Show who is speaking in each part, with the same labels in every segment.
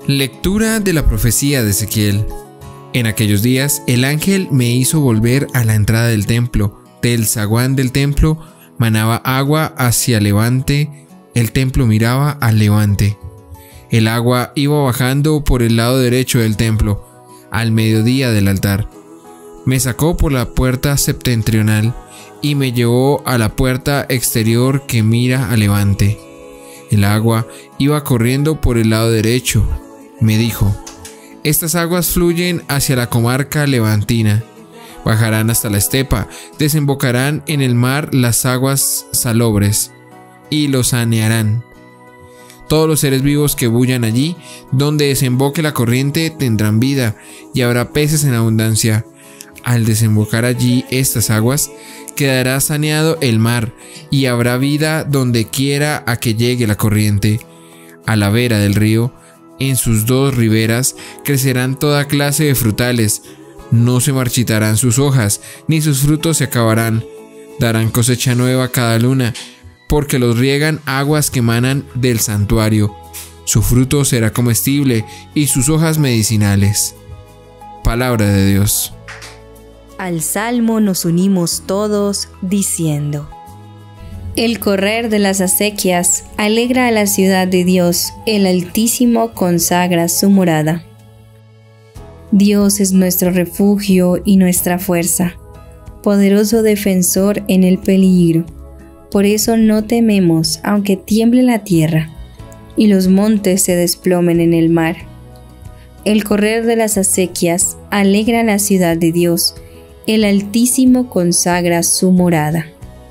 Speaker 1: Lectura de la profecía de Ezequiel. En aquellos días el ángel me hizo volver a la entrada del templo. Del zaguán del templo manaba agua hacia levante, el templo miraba al levante. El agua iba bajando por el lado derecho del templo, al mediodía del altar. Me sacó por la puerta septentrional y me llevó a la puerta exterior que mira a levante. El agua iba corriendo por el lado derecho. Me dijo: estas aguas fluyen hacia la comarca levantina, bajarán hasta la estepa, desembocarán en el mar las aguas salobres y los sanearán. Todos los seres vivos que bullan allí, donde desemboque la corriente, tendrán vida, y habrá peces en abundancia. Al desembocar allí estas aguas, quedará saneado el mar, y habrá vida donde quiera a que llegue la corriente. A la vera del río, en sus dos riberas, crecerán toda clase de frutales. No se marchitarán sus hojas, ni sus frutos se acabarán. Darán cosecha nueva cada luna, porque los riegan aguas que emanan del santuario. Su fruto será comestible y sus hojas medicinales. Palabra de Dios.
Speaker 2: Al salmo nos unimos todos diciendo: el correr de las acequias alegra a la ciudad de Dios, el Altísimo consagra su morada. Dios es nuestro refugio y nuestra fuerza, poderoso defensor en el peligro. Por eso no tememos, aunque tiemble la tierra y los montes se desplomen en el mar. El correr de las acequias alegra a la ciudad de Dios, el Altísimo consagra su morada.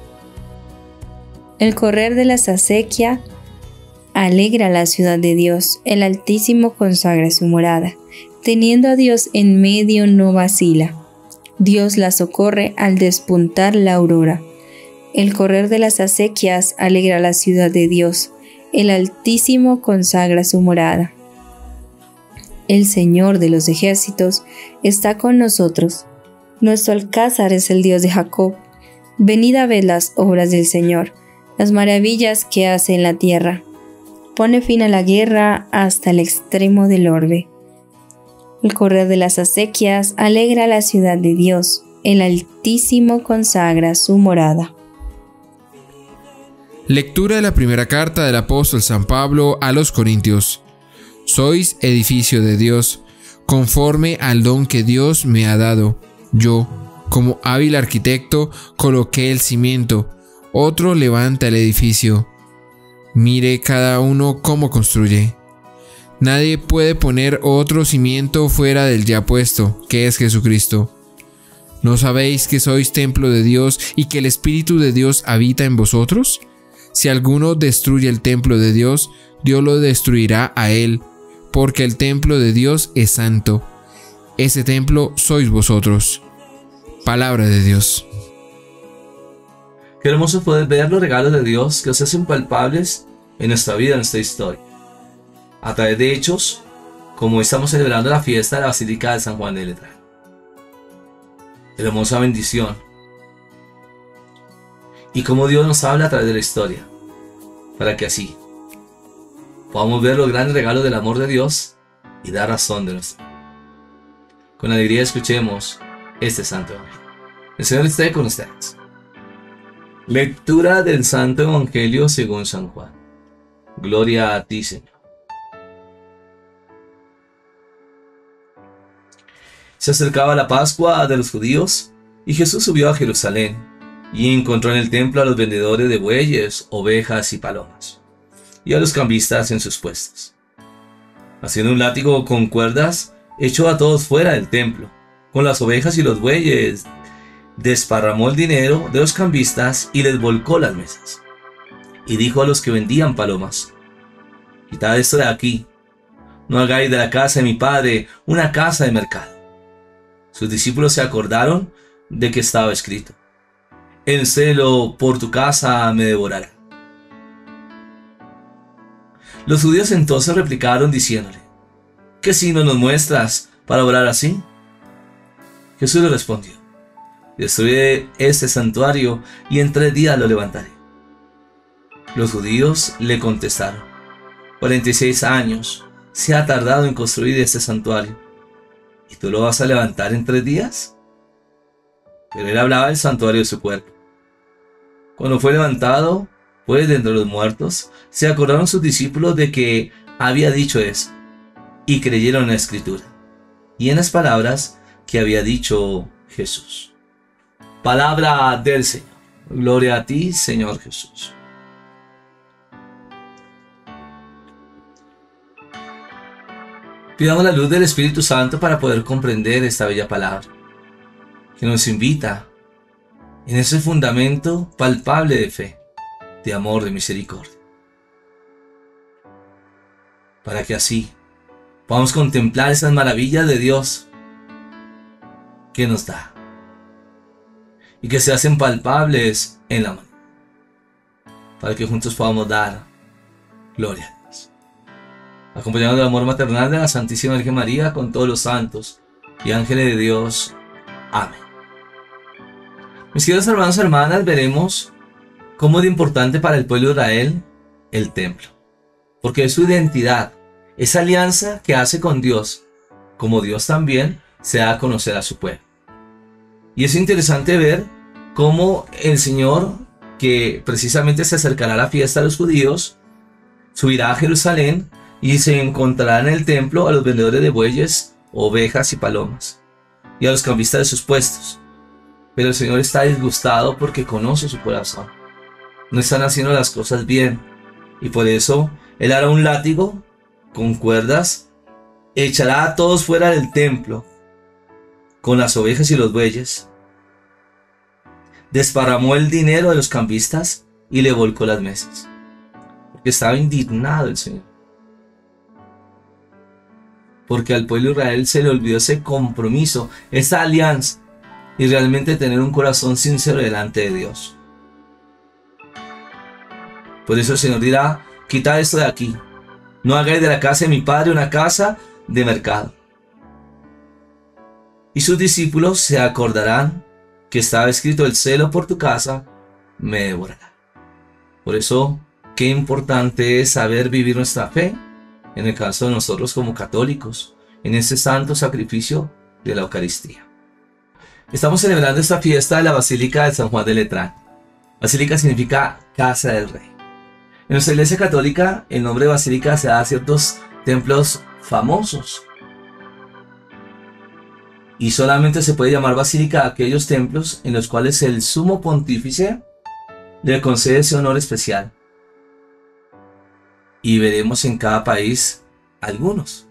Speaker 2: El correr de las acequias alegra a la ciudad de Dios, el Altísimo consagra su morada. Teniendo a Dios en medio no vacila, Dios la socorre al despuntar la aurora. El correr de las acequias alegra a la ciudad de Dios, el Altísimo consagra su morada. El Señor de los ejércitos está con nosotros. Nuestro alcázar es el Dios de Jacob. Venid a ver las obras del Señor, las maravillas que hace en la tierra. Pone fin a la guerra hasta el extremo del orbe. El correr de las acequias alegra a la ciudad de Dios, el Altísimo consagra su morada.
Speaker 1: Lectura de la primera carta del apóstol San Pablo a los Corintios. Sois edificio de Dios, conforme al don que Dios me ha dado. Yo, como hábil arquitecto, coloqué el cimiento, otro levanta el edificio. Mire cada uno cómo construye. Nadie puede poner otro cimiento fuera del ya puesto, que es Jesucristo. ¿No sabéis que sois templo de Dios y que el Espíritu de Dios habita en vosotros? Si alguno destruye el templo de Dios, Dios lo destruirá a él, porque el templo de Dios es santo. Ese templo sois vosotros. Palabra de Dios.
Speaker 3: Qué hermoso poder ver los regalos de Dios que se hacen palpables en nuestra vida, en nuestra historia. A través de hechos, como estamos celebrando la fiesta de la Basílica de San Juan de Letrán. Hermosa bendición. Y cómo Dios nos habla a través de la historia, para que así podamos ver los grandes regalos del amor de Dios y dar razón de nuestra. Con alegría escuchemos este santo evangelio. El Señor esté con ustedes. Lectura del Santo Evangelio según San Juan. Gloria a ti, Señor. Se acercaba la Pascua de los judíos y Jesús subió a Jerusalén y encontró en el templo a los vendedores de bueyes, ovejas y palomas, y a los cambistas en sus puestos. Haciendo un látigo con cuerdas, echó a todos fuera del templo. Con las ovejas y los bueyes desparramó el dinero de los cambistas y les volcó las mesas. Y dijo a los que vendían palomas: quitad esto de aquí, no hagáis de la casa de mi padre una casa de mercado. Sus discípulos se acordaron de que estaba escrito: el celo por tu casa me devorará. Los judíos entonces replicaron diciéndole: ¿qué signo nos muestras para obrar así? Jesús le respondió: destruiré este santuario y en 3 días lo levantaré. Los judíos le contestaron: 46 años se ha tardado en construir este santuario? ¿Y tú lo vas a levantar en 3 días? Pero él hablaba del santuario de su cuerpo. Cuando fue levantado, pues de entre los muertos, se acordaron sus discípulos de que había dicho eso, y creyeron en la Escritura y en las palabras que había dicho Jesús. Palabra del Señor. Gloria a ti, Señor Jesús. Pidamos la luz del Espíritu Santo para poder comprender esta bella palabra, que nos invita en ese fundamento palpable de fe, de amor, de misericordia, para que así podamos contemplar esas maravillas de Dios que nos da y que se hacen palpables en la mano, para que juntos podamos dar gloria a Dios, acompañados del amor maternal de la Santísima Virgen María con todos los santos y ángeles de Dios. Amén. Mis queridos hermanos y hermanas, veremos cómo es importante para el pueblo de Israel el templo, porque es su identidad, esa alianza que hace con Dios, como Dios también se da a conocer a su pueblo. Y es interesante ver cómo el Señor, que precisamente se acercará a la fiesta de los judíos, subirá a Jerusalén y se encontrará en el templo a los vendedores de bueyes, ovejas y palomas, y a los cambistas de sus puestos. Pero el Señor está disgustado porque conoce su corazón. No están haciendo las cosas bien, y por eso Él hará un látigo con cuerdas, echará a todos fuera del templo con las ovejas y los bueyes, desparramó el dinero de los cambistas y le volcó las mesas, porque estaba indignado el Señor, porque al pueblo de Israel se le olvidó ese compromiso, esa alianza, y realmente tener un corazón sincero delante de Dios. Por eso el Señor dirá: quitad esto de aquí, no hagáis de la casa de mi padre una casa de mercado. Y sus discípulos se acordarán que estaba escrito: el celo por tu casa me devorará. Por eso, qué importante es saber vivir nuestra fe, en el caso de nosotros como católicos, en ese santo sacrificio de la Eucaristía. Estamos celebrando esta fiesta de la Basílica de San Juan de Letrán. Basílica significa casa del rey. En nuestra Iglesia Católica, el nombre de basílica se da a ciertos templos famosos. Y solamente se puede llamar basílica a aquellos templos en los cuales el sumo pontífice le concede ese honor especial. Y veremos en cada país algunos.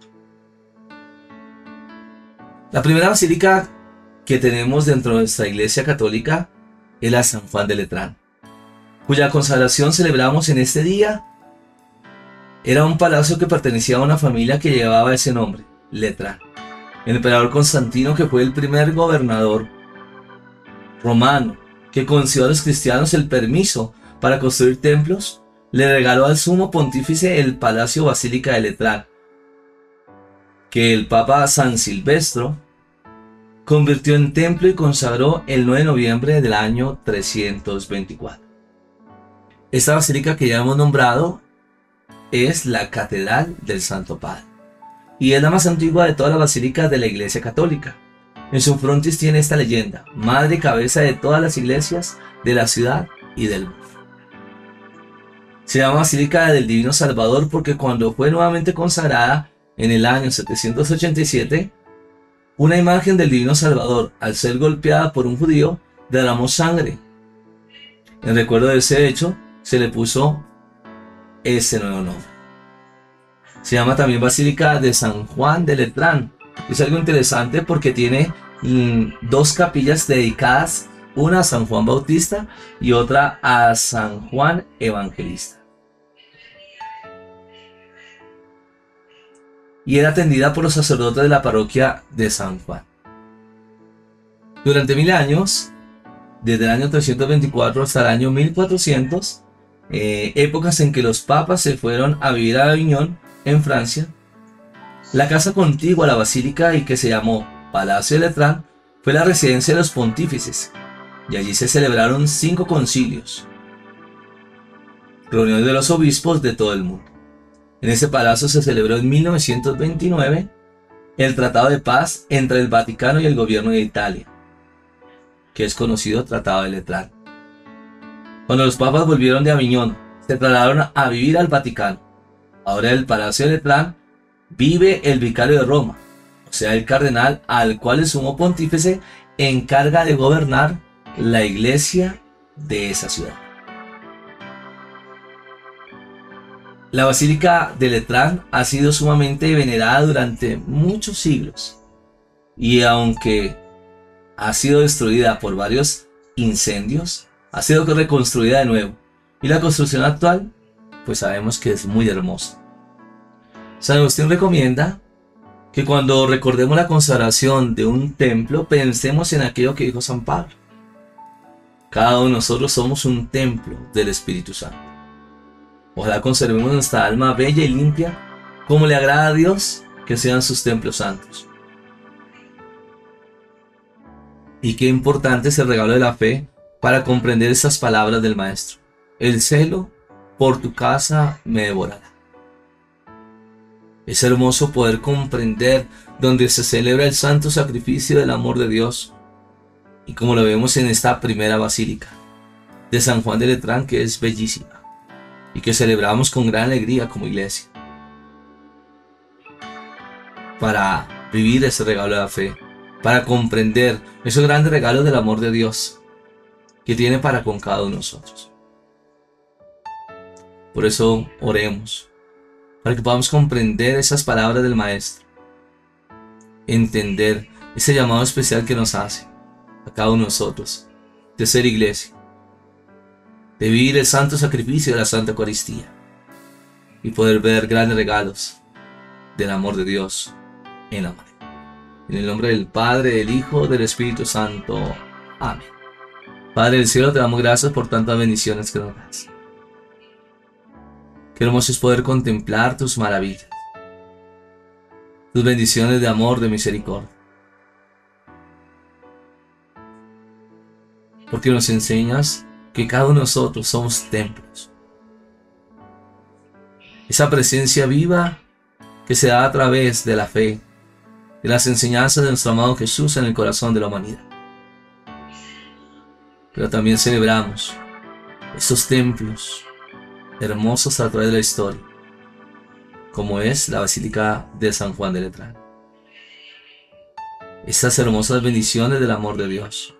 Speaker 3: La primera basílica que tenemos dentro de nuestra Iglesia Católica es la San Juan de Letrán, cuya consagración celebramos en este día. Era un palacio que pertenecía a una familia que llevaba ese nombre, Letrán. El emperador Constantino, que fue el primer gobernador romano que concedió a los cristianos el permiso para construir templos, le regaló al sumo pontífice el palacio Basílica de Letrán, que el Papa San Silvestro convirtió en templo y consagró el 9 de noviembre del año 324. Esta basílica que ya hemos nombrado es la Catedral del Santo Padre, y es la más antigua de todas las basílicas de la Iglesia Católica. En su frontis tiene esta leyenda: madre y cabeza de todas las iglesias de la ciudad y del mundo. Se llama Basílica del Divino Salvador porque cuando fue nuevamente consagrada en el año 787, una imagen del Divino Salvador, al ser golpeada por un judío, derramó sangre. En recuerdo de ese hecho, se le puso ese nuevo nombre. Se llama también Basílica de San Juan de Letrán. Es algo interesante porque tiene 2 capillas dedicadas, una a San Juan Bautista y otra a San Juan Evangelista. Y era atendida por los sacerdotes de la parroquia de San Juan. Durante 1000 años, desde el año 324 hasta el año 1400, épocas en que los papas se fueron a vivir a Aviñón, en Francia, la casa contigua a la basílica y que se llamó Palacio de Letrán fue la residencia de los pontífices, y allí se celebraron 5 concilios, reuniones de los obispos de todo el mundo. En ese palacio se celebró en 1929 el Tratado de Paz entre el Vaticano y el gobierno de Italia, que es conocido Tratado de Letrán. Cuando los papas volvieron de Aviñón, se trasladaron a vivir al Vaticano. Ahora en el Palacio de Letrán vive el vicario de Roma, o sea, el cardenal al cual el sumo pontífice encarga de gobernar la iglesia de esa ciudad. La Basílica de Letrán ha sido sumamente venerada durante muchos siglos y aunque ha sido destruida por varios incendios, ha sido reconstruida de nuevo y la construcción actual pues sabemos que es muy hermosa. San Agustín recomienda que cuando recordemos la consagración de un templo pensemos en aquello que dijo San Pablo. Cada uno de nosotros somos un templo del Espíritu Santo. Ojalá conservemos nuestra alma bella y limpia, como le agrada a Dios que sean sus templos santos. Y qué importante es el regalo de la fe para comprender estas palabras del Maestro. El celo por tu casa me devorará. Es hermoso poder comprender donde se celebra el santo sacrificio del amor de Dios. Y como lo vemos en esta primera basílica de San Juan de Letrán, que es bellísima y que celebramos con gran alegría como iglesia, para vivir ese regalo de la fe, para comprender esos grandes regalos del amor de Dios que tiene para con cada uno de nosotros. Por eso oremos, para que podamos comprender esas palabras del Maestro, entender ese llamado especial que nos hace a cada uno de nosotros de ser iglesia, de vivir el santo sacrificio de la Santa Eucaristía y poder ver grandes regalos del amor de Dios en la madre. En el nombre del Padre, del Hijo, del Espíritu Santo. Amén. Padre del cielo, te damos gracias por tantas bendiciones que nos das. Qué hermoso es poder contemplar tus maravillas, tus bendiciones de amor, de misericordia. Porque nos enseñas que cada uno de nosotros somos templos. Esa presencia viva que se da a través de la fe, de las enseñanzas de nuestro amado Jesús en el corazón de la humanidad. Pero también celebramos esos templos hermosos a través de la historia, como es la Basílica de San Juan de Letrán. Estas hermosas bendiciones del amor de Dios,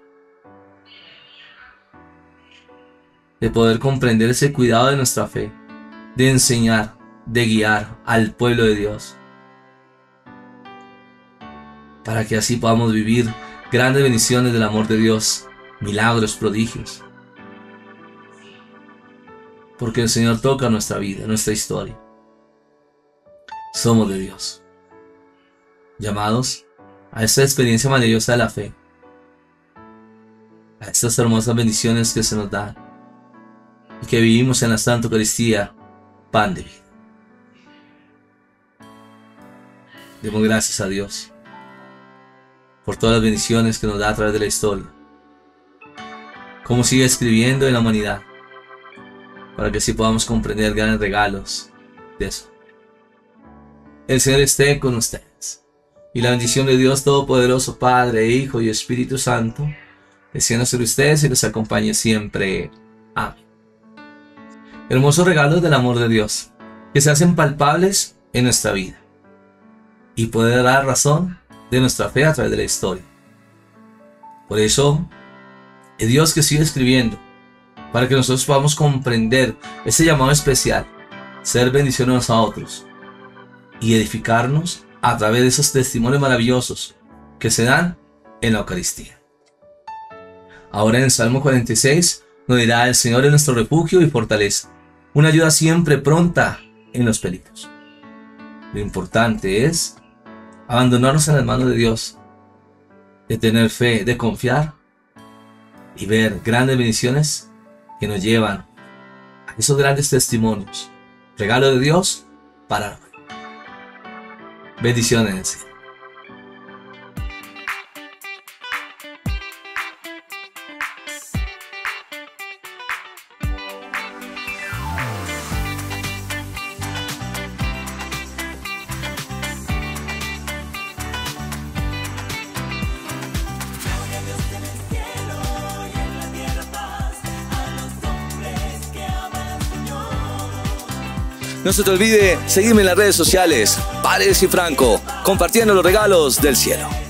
Speaker 3: de poder comprender ese cuidado de nuestra fe, de enseñar, de guiar al pueblo de Dios, para que así podamos vivir grandes bendiciones del amor de Dios, milagros, prodigios. Porque el Señor toca nuestra vida, nuestra historia. Somos de Dios, llamados a esta experiencia maravillosa de la fe, a estas hermosas bendiciones que se nos dan y que vivimos en la Santa Eucaristía, pan de vida. Demos gracias a Dios por todas las bendiciones que nos da a través de la historia, como sigue escribiendo en la humanidad, para que así podamos comprender grandes regalos de eso. El Señor esté con ustedes, y la bendición de Dios Todopoderoso, Padre, Hijo y Espíritu Santo, descienda sobre ustedes y los acompañe siempre. Amén. Hermosos regalos del amor de Dios, que se hacen palpables en nuestra vida, y poder dar razón de nuestra fe a través de la historia. Por eso, es Dios que sigue escribiendo, para que nosotros podamos comprender ese llamado especial, ser bendiciones a otros, y edificarnos a través de esos testimonios maravillosos que se dan en la Eucaristía. Ahora en el Salmo 46 nos dirá: el Señor es nuestro refugio y fortaleza, una ayuda siempre pronta en los peligros. Lo importante es abandonarnos en las manos de Dios, de tener fe, de confiar y ver grandes bendiciones que nos llevan a esos grandes testimonios, regalo de Dios para la vida. Bendiciones.
Speaker 4: No se te olvide seguirme en las redes sociales, Paredes y Franco, compartiendo los regalos del cielo.